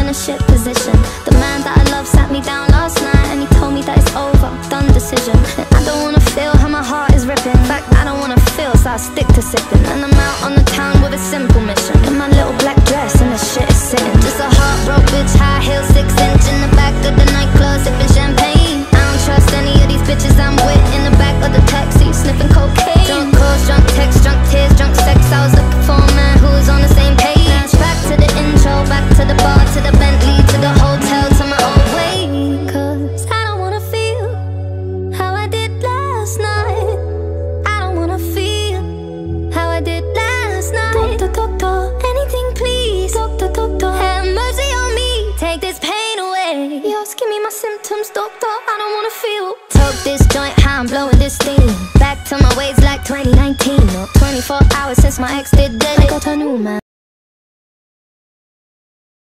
in a shit position. The man that I love sat me down last night and he told me that it's over, done decision. And I don't wanna feel how my heart is ripping. In fact, I don't wanna feel, so I stick to sipping. And I'm out on the town with a simple mission. In my little black dress and the shit is sitting. Just a heartbroken bitch, high heels, 6 inch in the back of the nightclub, sipping champagne. I don't trust any of these bitches I'm with in the back of the taxi, sniffing cocaine. Drunk calls, drunk texts, drunk tears, drunk sex. I was looking for a man who was on the same page. Now it's back to the intro, back to the bar, to the Bentley, to the hotel, to my own way. Cause I don't wanna feel how I did last night. I don't wanna feel how I did last night. Doctor, doctor, anything please. Doctor, doctor, have mercy on me, take this pain away. Yours, give me my symptoms, doctor, I don't wanna feel. Toke this joint, how I'm blowing this steam. Back to my ways like 2019. 24 hours since my ex did that. I got a new man.